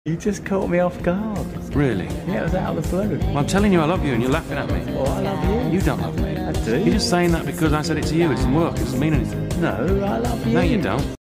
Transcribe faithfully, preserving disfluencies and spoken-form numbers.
You just caught me off guard. Really? Yeah, it was out of the blue. Well, I'm telling you I love you and you're laughing at me. Oh, I love you. You don't love me. I do. You're just saying that because I said it to you. It doesn't work. It doesn't mean anything. No, I love you. No, you don't.